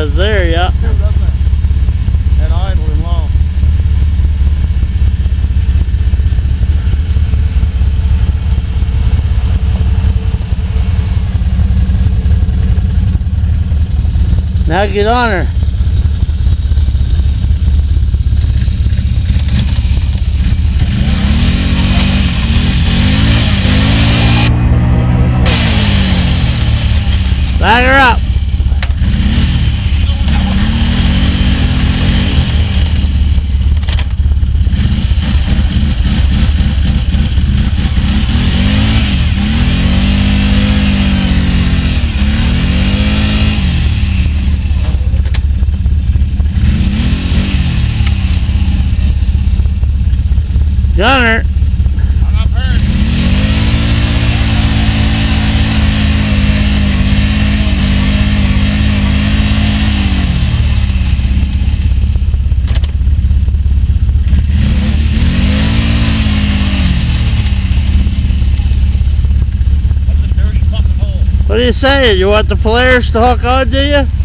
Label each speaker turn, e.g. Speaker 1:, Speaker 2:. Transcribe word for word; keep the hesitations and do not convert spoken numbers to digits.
Speaker 1: does there, yeah.
Speaker 2: Too, doesn't it? And idling long.
Speaker 1: Now get on her. Lag her up. Gunner.
Speaker 2: I'm up here.
Speaker 1: What do you say? You want the Polaris to hook on to you?